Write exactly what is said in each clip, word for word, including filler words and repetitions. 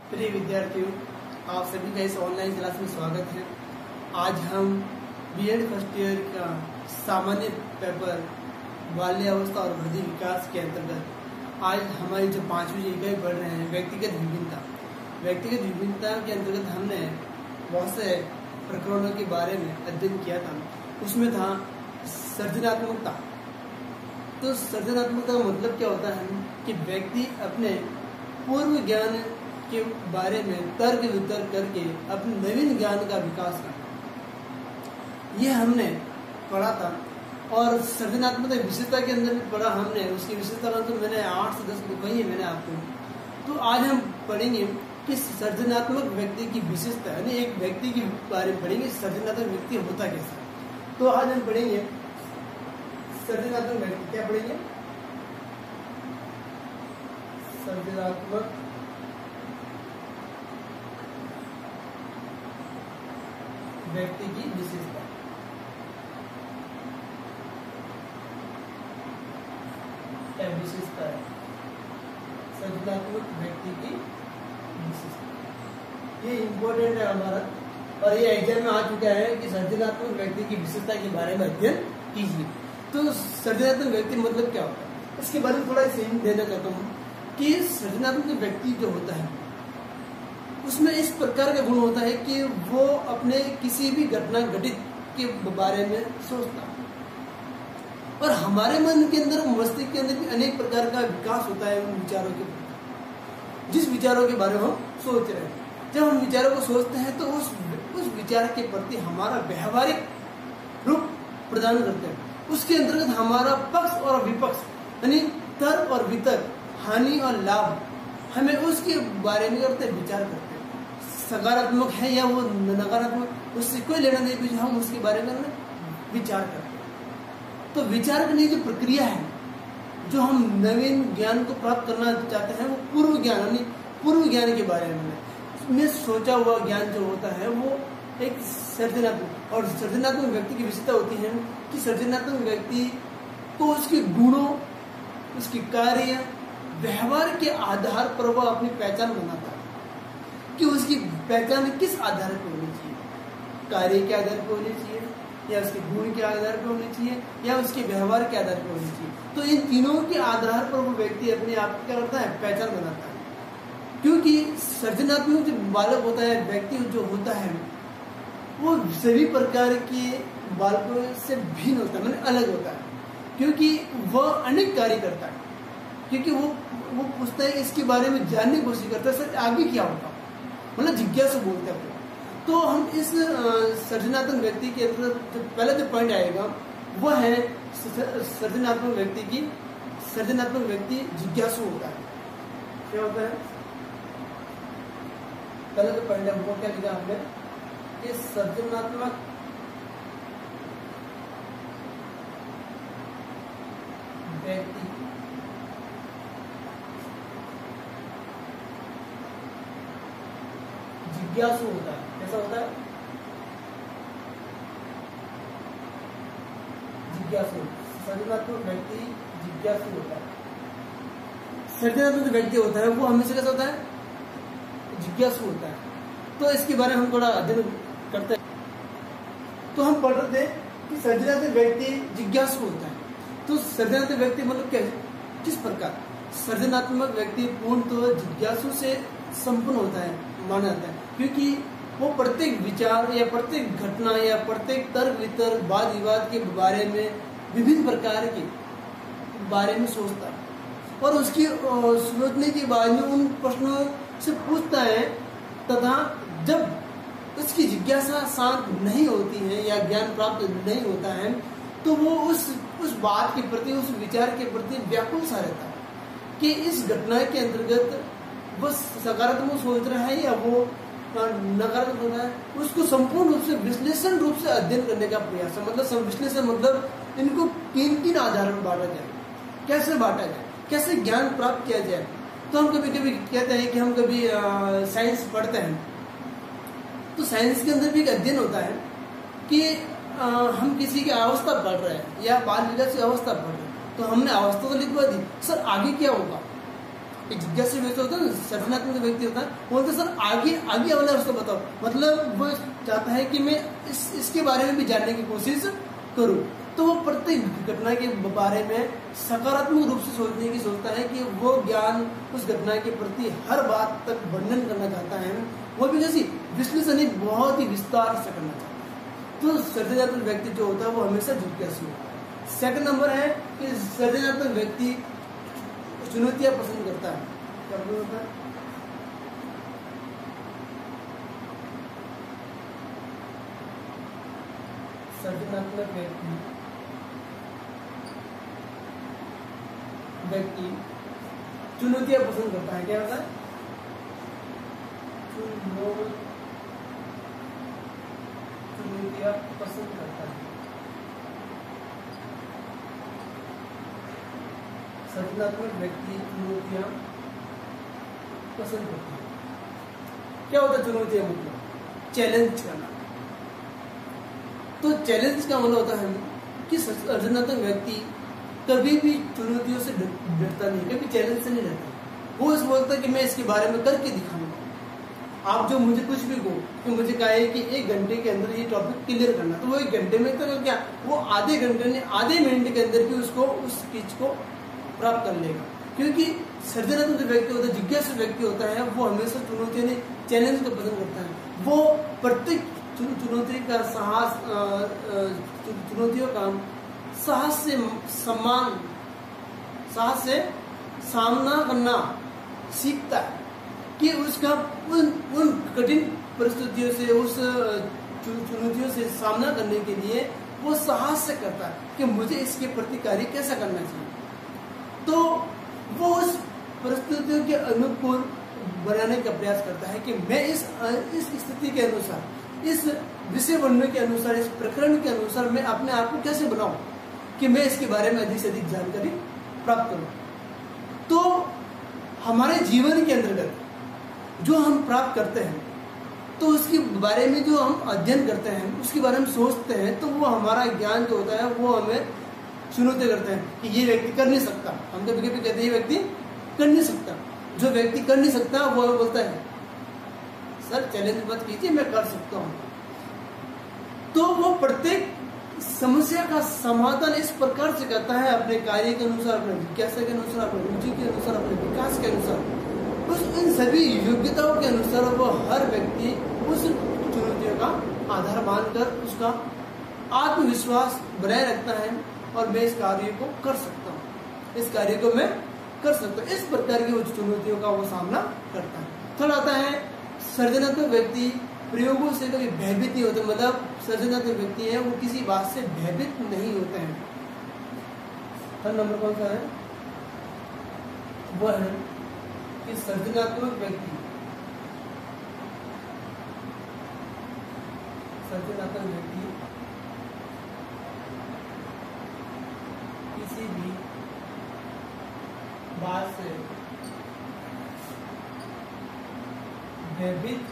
प्रिय विद्यार्थियों, आप सभी का इस ऑनलाइन क्लास में स्वागत है। आज हम बीएड फर्स्ट ईयर का सामान्य पेपर बाल्यावस्था और वृद्धि विकास के अंतर्गत आज हमारी जो पांचवी इकाई पढ़ रहे हैं व्यक्तिगत विभिन्नता। व्यक्तिगत विभिन्नता के अंतर्गत हमने बहुत से प्रकरणों के बारे में अध्ययन किया था। उसमें था सृजनात्मकता। तो सृजनात्मकता का मतलब क्या होता है कि व्यक्ति अपने पूर्व ज्ञान के बारे में तर्क वितर्क करके अपने नवीन ज्ञान का विकास करना, यह हमने पढ़ा था। और सृजनात्मकता विशेषता के अंदर भी पढ़ा हमने। उसकी विशेषता तो मैंने आठ से दस बताई है मैंने आपको। तो आज हम पढ़ेंगे कि सृजनात्मक व्यक्ति की विशेषता, यानी एक व्यक्ति के बारे में पढ़ेंगे सृजनात्मक व्यक्ति होता कैसा। तो आज हम पढ़ेंगे सृजनात्मक व्यक्ति। क्या पढ़ेंगे? सृजनात्मक व्यक्ति की विशेषता। क्या विशेषता है? सृजनात्मक व्यक्ति की विशेषता। ये इंपॉर्टेंट है हमारा, और ये एग्जाम में आ चुका है कि सृजनात्मक व्यक्ति की विशेषता के बारे में अध्ययन कीजिए। तो सृजनात्मक व्यक्ति मतलब क्या होता है, इसके बारे में थोड़ा सा देना चाहता हूँ कि सृजनात्मक व्यक्ति जो होता है उसमें इस प्रकार का गुण होता है कि वो अपने किसी भी घटना घटित के बारे में सोचता है। और हमारे मन के अंदर, मस्तिष्क के अंदर भी अनेक प्रकार का विकास होता है उन विचारों के प्रति, जिस विचारों के बारे में हम सोच रहे हैं। जब हम विचारों को सोचते हैं तो उस उस विचार के प्रति हमारा व्यवहारिक रूप प्रदान करते हैं। उसके अंतर्गत हमारा पक्ष और विपक्ष, यानी तर्क और वितर्क, हानि और लाभ, हमें उसके बारे में करते विचार करते हैं। सकारात्मक है या वो नकारात्मक, उससे कोई लेना नहीं, भी हम उसके बारे में विचार करते हैं। तो विचार करने की जो प्रक्रिया है, जो हम नवीन ज्ञान को प्राप्त करना चाहते हैं, वो पूर्व ज्ञान, यानी पूर्व ज्ञान के बारे में में सोचा हुआ ज्ञान जो होता है वो एक सृजनात्मक। और सृजनात्मक व्यक्ति की विशेषता होती है कि सृजनात्मक व्यक्ति को उसके गुणों, उसके कार्य, व्यवहार के आधार पर वह अपनी पहचान बनाता है कि उसकी पहचान किस आधार पर होनी चाहिए। कार्य के आधार पर होनी चाहिए, या उसके गुण के आधार पर होनी चाहिए, या उसके व्यवहार के आधार पर होनी चाहिए। तो इन तीनों के आधार पर वो व्यक्ति अपने आप क्या करता है, पहचान बनाता है। क्योंकि सृजनात्मक जो बालक होता है, व्यक्ति जो होता है, वो सभी प्रकार के बालकों से भिन्न होता है, मतलब अलग होता है। क्योंकि वह अनेक कार्य करता है, क्योंकि वो वो पूछता है, इसके बारे में जानने की कोशिश करता है, सर आगे क्या होगा, मतलब जिज्ञासु बोलते हैं। तो हम इस सृजनात्मक व्यक्ति के अंदर जो पहला जो पॉइंट आएगा वह है सृजनात्मक व्यक्ति की सृजनात्मक व्यक्ति जिज्ञासु होता है। क्या होता है? पहला जो पॉइंट है वो क्या लिखा हमने कि सृजनात्मक व्यक्ति जिज्ञासु होता है। कैसा होता है? जिज्ञासु। सृजनात्मक व्यक्ति जिज्ञासु होता है। सृजनात्मक व्यक्ति होता है वो हमेशा कैसा होता है? जिज्ञासु होता है। तो इसके बारे में हम थोड़ा अध्ययन करते हैं। तो हम पढ़ रहे थे कि सृजनात्मक व्यक्ति जिज्ञासु होता है। तो सृजनात्मक व्यक्ति मतलब क्या, किस प्रकार? सृजनात्मक व्यक्ति पूर्णतः जिज्ञासु से संपन्न होता है, माना जाता है। क्योंकि वो प्रत्येक विचार या प्रत्येक घटना या प्रत्येक तर्क वितर्क, वाद विवाद के बारे में, विभिन्न प्रकार के बारे में सोचता है, और उसकी सोचने के बाद में उन प्रश्नों से पूछता है। तथा जब उसकी जिज्ञासा शांत नहीं होती है या ज्ञान प्राप्त नहीं होता है, तो वो उस उस बात के प्रति, उस विचार के प्रति व्याकुल सा रहता है कि इस घटना के अंतर्गत वो सकारात्मक सोच रहा है या वो नकारात्मक होता है। उसको संपूर्ण रूप से विश्लेषण रूप से अध्ययन करने का प्रयास है। मतलब विश्लेषण मतलब इनको तीन तीन आधार में बांटा जाए। कैसे बांटा जाए, कैसे ज्ञान प्राप्त किया जाए। तो हम कभी कभी कहते हैं कि हम कभी साइंस पढ़ते हैं, तो साइंस के अंदर भी एक अध्ययन होता है कि आ, हम किसी की अवस्था पढ़ रहे हैं या बाल विकास की अवस्था पढ़ रहे हैं, तो हमने अवस्था तो लिखवा दी, सर आगे क्या होगा। एक जिज्ञासु व्यक्ति होता है, सृजनात्मक व्यक्ति होता है, बोलते सर आगे आगे वाला उसको बताओ, मतलब वो चाहता है कि मैं इस इसके बारे में भी जानने की कोशिश करूं। तो वो प्रत्येक घटना के बारे में सकारात्मक रूप से सोचने की सोचता है कि वो ज्ञान उस घटना के प्रति हर बात तक वर्णन करना चाहता है, वो भी कैसी विश्लेषण बहुत ही विस्तार से करना चाहता है। तो सृजनात्मक व्यक्ति जो होता है वो हमेशा जिज्ञासु होता है। सेकंड नंबर है कि सृजनात्मक व्यक्ति चुनौतियां पसंद करता है। क्या होता है? सृजनात्मक व्यक्ति व्यक्ति चुनौतियां पसंद करता है। क्या होता है? चुनौतियां पसंद करता है। सृजनात्मक व्यक्ति चुनौतियां पसंद करता है। क्या होता है चुनौतियां? मतलब चैलेंज करना। तो चैलेंज का मतलब होता है कि सृजनात्मक व्यक्ति कभी भी चुनौतियों से डरता नहीं, कभी चैलेंज से नहीं डरता। वो इस बोलता है कि मैं इसके बारे में करके दिखाऊंगा। आप जो मुझे कुछ भी कहो कि मुझे कहे कि एक घंटे के अंदर ये टॉपिक क्लियर करना, तो वो एक घंटे में तो क्या, वो आधे घंटे में आधे मिनट के अंदर भी उसको उस चीज को प्राप्त कर लेगा। क्योंकि सृजनात्मक व्यक्ति होता है, जिज्ञासु व्यक्ति होता है, वो हमेशा चुनौतियों ने चैलेंज को पसंद करता है। वो प्रत्येक चुनौती का साहस, चुनौतियों का साहस से सम्मान, साहस से सामना करना सीखता है कि उसका उन उन कठिन परिस्थितियों से, उस चुनौतियों से सामना करने के लिए वो साहस से करता है कि मुझे इसके प्रति कार्य कैसा करना चाहिए। तो वो उस परिस्थितियों के अनुकूल बनाने का प्रयास करता है कि मैं इस इस स्थिति के अनुसार, इस विषय वर्णन के अनुसार, इस प्रकरण के अनुसार मैं अपने आप को कैसे बनाऊं कि मैं इसके बारे में अधिक से अधिक जानकारी प्राप्त करूं। तो हमारे जीवन के अंतर्गत जो हम प्राप्त करते हैं, तो उसके बारे में जो हम अध्ययन करते हैं, उसके बारे में सोचते हैं, तो वो हमारा ज्ञान जो होता है वो हमें चुनौती करते हैं कि ये व्यक्ति कर नहीं सकता। हम कभी कभी कहते हैं ये व्यक्ति कर नहीं सकता। जो व्यक्ति कर नहीं सकता वो बोलता है सर चैलेंज मत कीजिए, मैं कर सकता हूं। तो वो प्रत्येक समस्या का समाधान इस प्रकार से करता है, अपने कार्य के अनुसार, अपने जिज्ञासा के अनुसार, अपने रुचि के अनुसार, अपने विकास के अनुसार, उस इन सभी योग्यताओं के अनुसार वो हर व्यक्ति उस चुनौतियों का आधार मानकर उसका आत्मविश्वास बनाए रखता है और मैं इस कार्य को कर सकता हूँ, इस कार्य को मैं कर सकता हूँ। इस प्रकार की उस चुनौतियों का वो सामना करता है। थोड़ा आता है सृजनात्मक व्यक्ति प्रयोगों से कभी भयभीत नहीं होते, मतलब सृजनात्मक व्यक्ति है वो किसी बात से भयभीत नहीं होते हैं। थर्ड नंबर कौन सा है? वो है कि सृजनात्मक व्यक्ति सृजनात्मक व्यक्ति किसी भी बात से भयभीत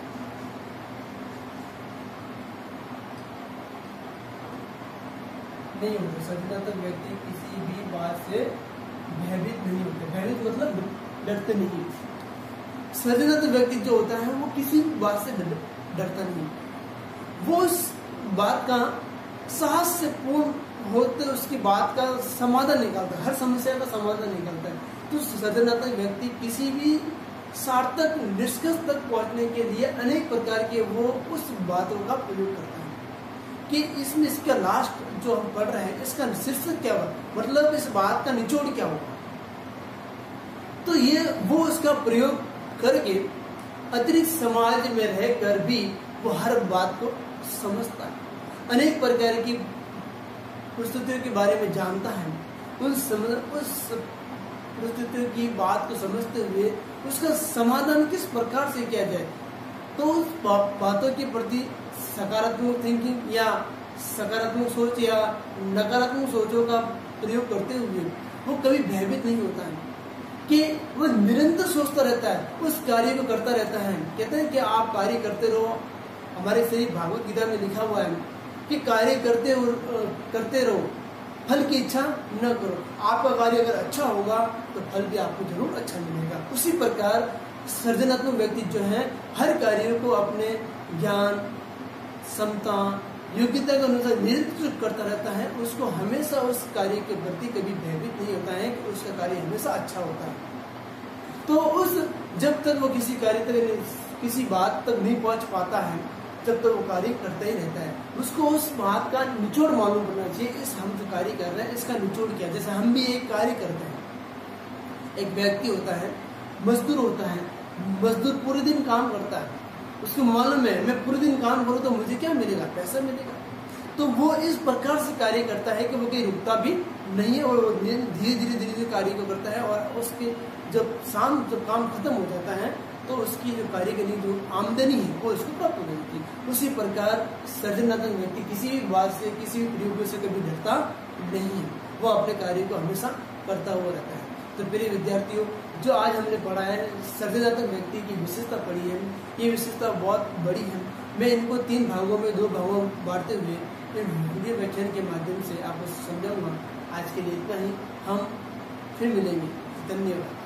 नहीं होते। सृजनात्मक व्यक्ति किसी भी बात से भयभीत नहीं होते। भयभीत मतलब डरते नहीं। सृजनात्मक व्यक्ति जो होता है वो किसी बात से डरता नहीं, वो उस बात का साहस से पूर्ण होते उसकी बात का समाधान निकालता है, हर समस्या का समाधान निकालता है। तो सृजनात्मक व्यक्ति किसी भी सार्थक निष्कर्ष तक पहुंचने के लिए अनेक प्रकार के वो उस बातों का प्रयोग करता है कि इसमें इसका लास्ट जो हम पढ़ रहे हैं इसका शीर्षक क्या होगा, मतलब इस बात का निचोड़ क्या होगा। तो ये वो उसका प्रयोग करके अतिरिक्त समाज में रहकर भी वो हर बात को समझता है, अनेक प्रकार की परिस्थितियों के बारे में जानता है, उन समझ उस परिस्थितियों की बात को समझते हुए उसका समाधान किस प्रकार से किया जाए। तो उस बातों के प्रति सकारात्मक थिंकिंग या सकारात्मक सोच या नकारात्मक सोचों का प्रयोग करते हुए वो कभी भयभीत नहीं होता है कि वो निरंतर सोचता रहता है, उस कार्य को करता रहता है। कहते हैं कि आप कार्य करते रहो, हमारे श्री भागवत गीता में लिखा हुआ है कि कार्य करते करते रहो फल की इच्छा न करो। आपका कार्य अगर अच्छा होगा तो फल भी आपको जरूर अच्छा मिलेगा। उसी प्रकार सृजनात्मक व्यक्ति जो है हर कार्य को अपने ज्ञान, क्षमता, योग्यता के अनुसार नियंत्रित करता रहता है। उसको हमेशा उस कार्य के प्रति कभी भयभीत नहीं होता है कि उसका कार्य हमेशा अच्छा होता है। तो उस जब तक वो किसी कार्य तक, किसी बात तक नहीं पहुंच पाता है, जब तक वो कार्य करता ही रहता है। उसको उस बात का निचोड़ मालूम करना चाहिए। इस हम जो कार्य कर रहे हैं इसका निचोड़ क्या है। जैसे हम भी एक कार्य करते हैं, एक व्यक्ति होता है, मजदूर होता है, मजदूर पूरे दिन काम करता है, उसको मालूम है मैं पूरे दिन काम करूँ तो मुझे क्या मिलेगा, पैसा मिलेगा। तो वो इस प्रकार से कार्य करता है कि वो कहीं रुकता भी नहीं है और धीरे धीरे धीरे धीरे कार्य को करता है। और उसके जब शाम जब काम खत्म हो जाता है तो उसकी जो कार्य के लिए जो आमदनी है वो इसको प्राप्त हो जाती है। उसी प्रकार सृजनात्मक व्यक्ति किसी भी बात से, किसी भी प्रयोग से कभी डरता नहीं है, वो अपने कार्य को हमेशा करता हुआ रहता है। तो प्रिय विद्यार्थियों, जो आज हमने पढ़ा है सृजनात्मक व्यक्ति की विशेषता पढ़ी है, ये विशेषता बहुत बड़ी है। मैं इनको तीन भागों में, दो भागों में बांटते हुए वीडियो व्याख्यान के माध्यम से आपको समझाऊंगा। आज के लिए इतना ही, हम फिर मिलेंगे। धन्यवाद।